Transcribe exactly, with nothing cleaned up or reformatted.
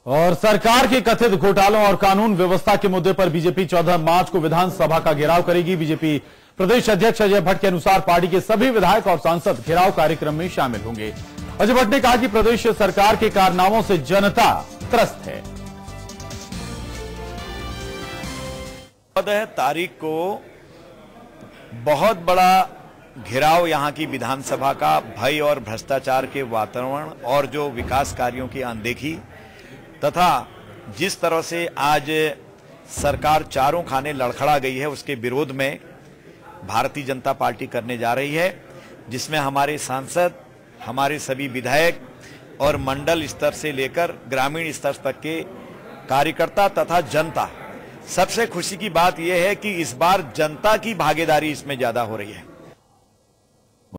और सरकार के कथित घोटालों और कानून व्यवस्था के मुद्दे पर बीजेपी चौदह मार्च को विधानसभा का घेराव करेगी। बीजेपी प्रदेश अध्यक्ष अजय भट्ट के अनुसार पार्टी के सभी विधायक और सांसद घेराव कार्यक्रम में शामिल होंगे। अजय भट्ट ने कहा कि प्रदेश सरकार के कारनामों से जनता त्रस्त है। चौदह तारीख को बहुत बड़ा घेराव यहां की विधानसभा का भय और भ्रष्टाचार के वातावरण और जो विकास कार्यों की अनदेखी तथा जिस तरह से आज सरकार चारों खाने लड़खड़ा गई है, उसके विरोध में भारतीय जनता पार्टी करने जा रही है, जिसमें हमारे सांसद, हमारे सभी विधायक और मंडल स्तर से लेकर ग्रामीण स्तर तक के कार्यकर्ता तथा जनता। सबसे खुशी की बात यह है कि इस बार जनता की भागीदारी इसमें ज्यादा हो रही है।